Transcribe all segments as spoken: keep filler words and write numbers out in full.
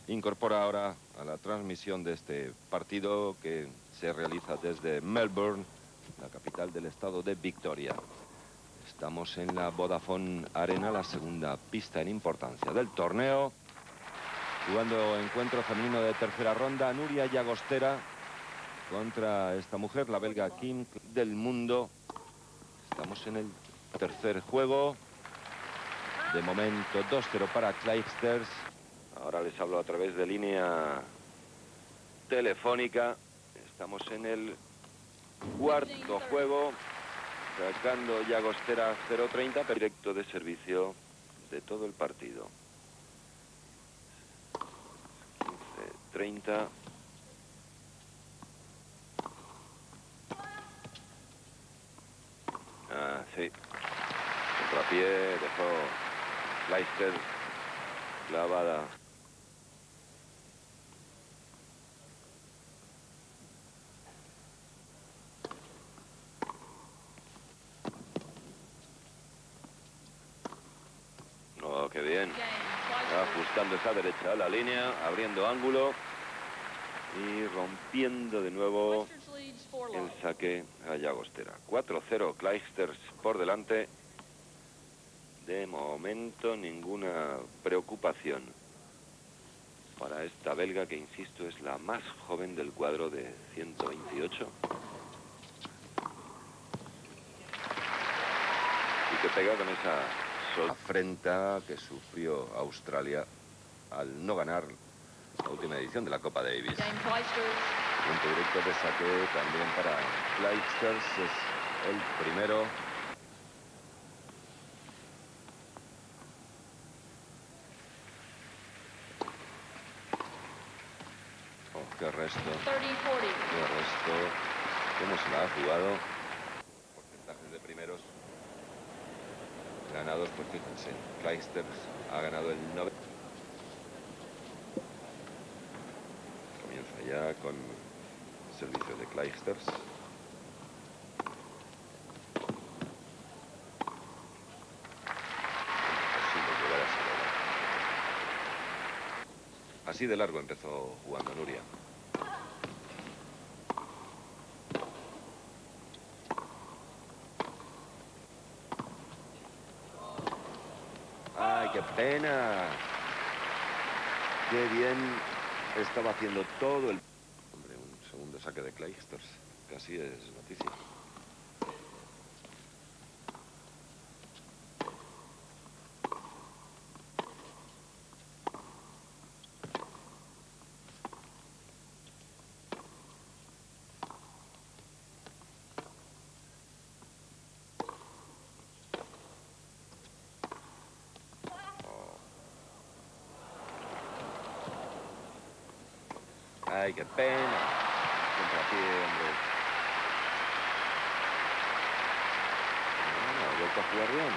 incorpora ahora a la transmisión de este partido que se realiza desde Melbourne, la capital del estado de Victoria. Estamos en la Vodafone Arena, la segunda pista en importancia del torneo. Jugando encuentro femenino de tercera ronda, Nuria Llagostera contra esta mujer, la belga Kim del Mundo. Estamos en el tercer juego. De momento dos cero para Clijsters. Ahora les hablo a través de línea telefónica. Estamos en el cuarto juego. Sacando Llagostera cero treinta, directo de servicio de todo el partido. quince treinta. Ah, sí. Contrapié, dejó Clijsters clavada. Oh, qué bien. Ajustando esa derecha a la línea, abriendo ángulo y rompiendo de nuevo el saque a Llagostera. cuatro cero, Clijsters por delante. De momento ninguna preocupación para esta belga, que insisto es la más joven del cuadro de ciento veintiocho. Y que pega con esa afrenta que sufrió Australia al no ganar la última edición de la Copa Davis. Punto directo de saque también para Clijsters, es el primero. Oh, qué resto. Qué resto. ¿Cómo se la ha jugado? Porcentajes de primeros ganados, pues fíjense, Clijsters ha ganado el nueve. Comienza ya con servicio de Clijsters. Así de largo empezó jugando Nuria. ¡Ay, qué pena! ¡Qué bien estaba haciendo todo el... Hombre, un segundo saque de Clijsters. Casi es noticia. ¡Ay, qué pena! Contrapié, hombre. No, ha vuelto a jugar bien.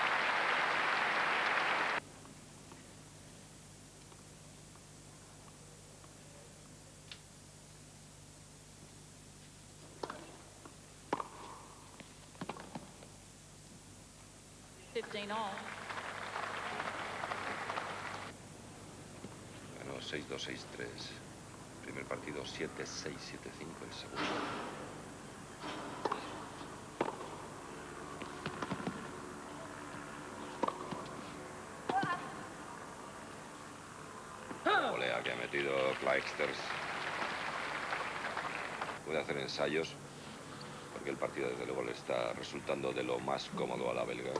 fifteen all. Ganó seis dos, seis tres. Primer partido siete seis, siete cinco el segundo. Volea que ha metido Clijsters. Puede hacer ensayos porque el partido desde luego le está resultando de lo más cómodo a la belga.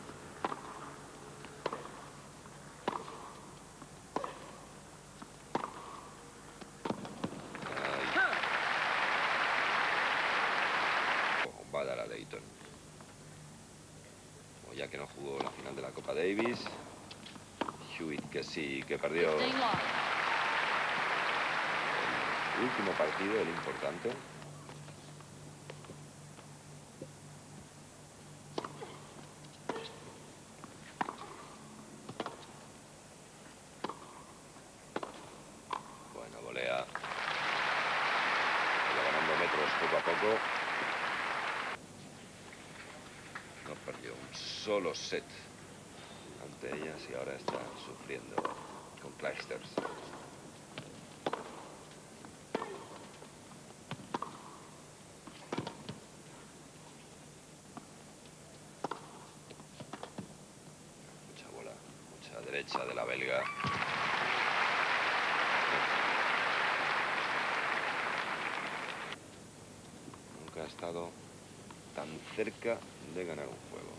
Va a dar a Leighton. O ya que no jugó la final de la Copa Davis. Hewitt que sí, que perdió el último partido, el importante. Bueno, volea. Va ganando metros poco a poco. No perdió un solo set ante ellas y ahora está sufriendo con Clijsters. derecha de la belga. Nunca ha estado tan cerca de ganar un juego.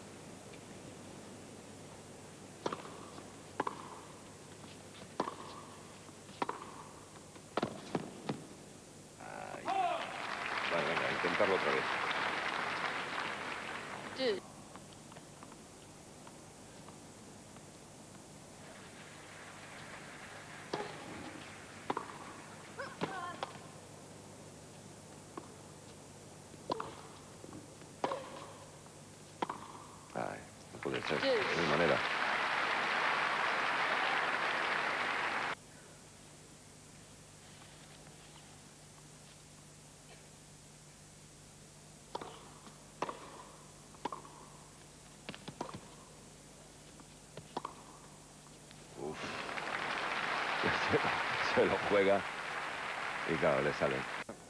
Ahí. Vale, venga, intentarlo otra vez. Dude. Ay, no puede ser, de ninguna manera. Uf. Se lo juega y claro, le sale.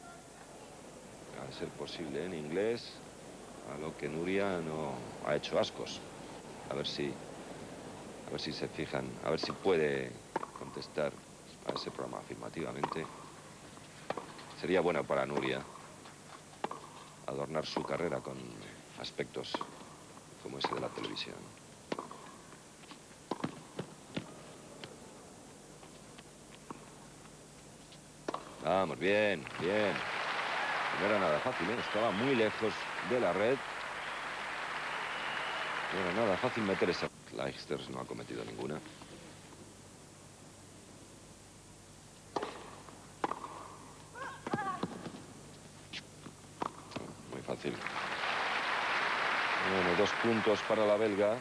A ser posible en inglés, a lo que Nuria no ha hecho ascos. A ver si, a ver si se fijan, a ver si puede contestar a ese programa afirmativamente. Sería bueno para Nuria adornar su carrera con aspectos como ese de la televisión. Vamos, bien, bien. No era nada fácil, ¿eh? Estaba muy lejos de la red. No era nada fácil meter esa. Leichter no ha cometido ninguna. Muy fácil. Bueno, dos puntos para la belga.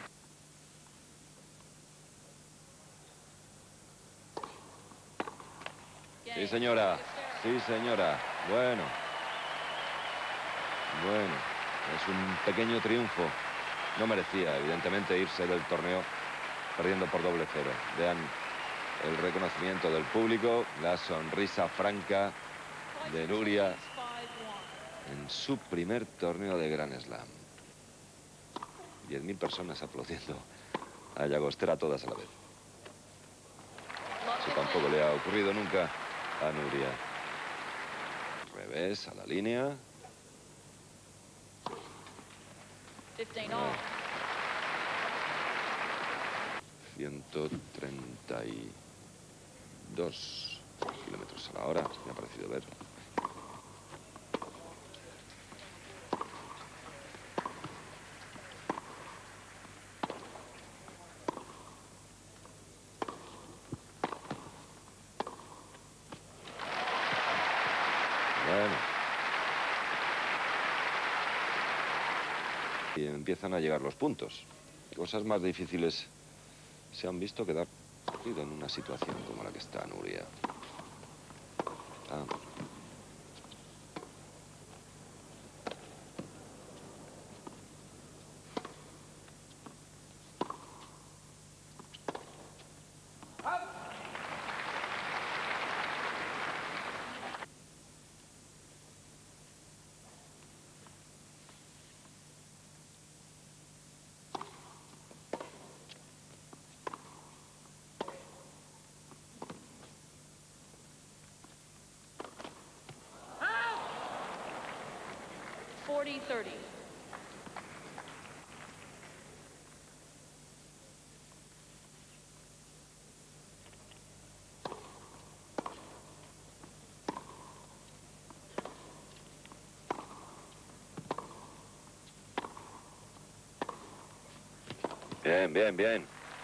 Sí, señora. Sí, señora. Bueno. Bueno, es un pequeño triunfo. No merecía, evidentemente, irse del torneo perdiendo por doble cero. Vean el reconocimiento del público, la sonrisa franca de Nuria en su primer torneo de Grand Slam. diez mil personas aplaudiendo a Llagostera todas a la vez. Eso tampoco le ha ocurrido nunca a Nuria. Revés a la línea. ciento treinta y dos kilómetros a la hora, me ha parecido ver. Bueno. Y empiezan a llegar los puntos. Cosas más difíciles se han visto que dar partido en una situación como la que está Nuria. Ah. forty thirty. Bien, bien, bien.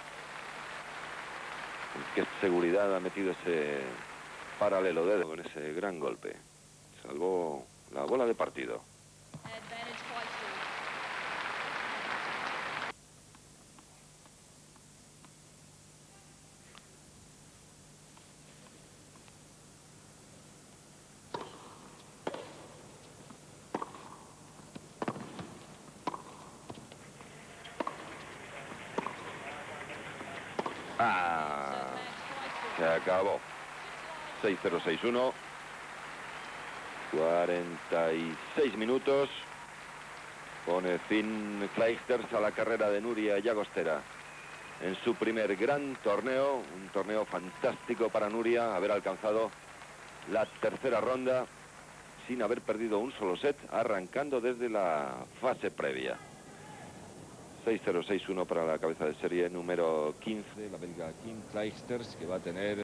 Qué seguridad ha metido ese paralelo dedo con ese gran golpe. Salvó la bola de partido. Advantage Chrysler. Ah, se acabó. seis cero seis uno. cuarenta y seis minutos. Pone fin Clijsters a la carrera de Nuria Llagostera. en su primer gran torneo, un torneo fantástico para Nuria, haber alcanzado la tercera ronda sin haber perdido un solo set, arrancando desde la fase previa. seis cero seis uno para la cabeza de serie número quince, la belga Kim Clijsters, que va a tener